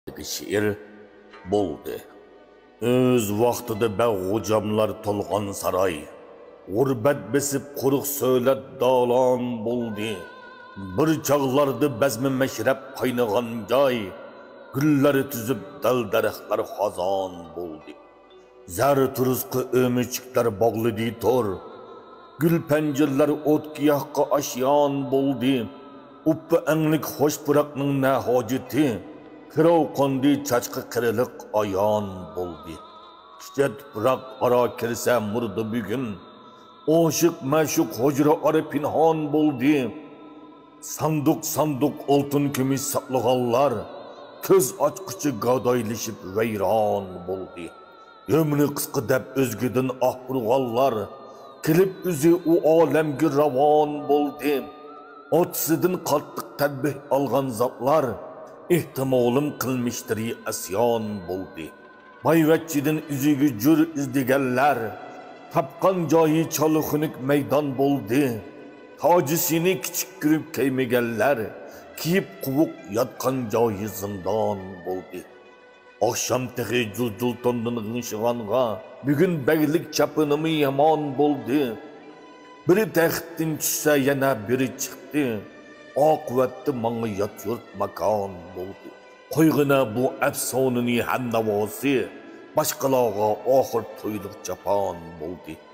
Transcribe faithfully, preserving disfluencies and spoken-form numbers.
Şiir bo'ldi. Öz vaqtida bag'ujamlar to'lg'on saroy, g'urbat besib quruq so'lat dalon bo'ldi. Bir chog'larda bazmi mashrab qaynagan joy, gullari tuzib dal daraxtlar xazon bo'ldi. Zar turuzqi o'michiklar bog'lidi tor, gul panjirlar o't giyohqa ashyon bo'ldi. Uppa anglik xo'sh puraqning na hojati, Kirov qondi chachqi qiriliq ayon bo'ldi. Kichka tuproq aro kirsa murdi bugun, oshiq ma'shuq hujra ora pinhon bo'ldi. Sanduq sanduq oltin kumush saqlaganlar, ko'z ochquchi gadoylashib vayron bo'ldi. Ömrü qisqa deb o'zgidan ah urg'anlar, kirib o'zi u olamga ravon bo'ldi. Otisidan qattiq tadbih olgan zotlar, ehtimalim qilmishdir asyon bo'ldi. Boyvachchidan uziga jur izdiganlar, tapqan joyi choluxunik maydon bo'ldi. Tojisini kichik kirib kiymaganlar, kiyib quvuq yotgan joyi zindon bo'ldi. Oqshom tehi jul-jul tondin g'ingshig'onga, bugun baglik chapinimi yomon bo'ldi. Biri taxtdan tushsa yana biri chiqdi. Oqibatda manga yot yurt makon bo'ldi. Qo'yg'ina bu afsonani hamnavosi, boshqalarga oxir to'yliq japon bo'ldi.